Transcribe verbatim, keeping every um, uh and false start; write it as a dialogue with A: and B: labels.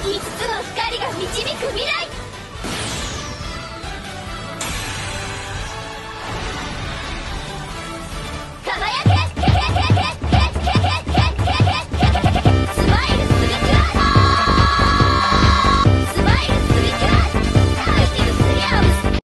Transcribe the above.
A: いつつの光が導く未来。輝け。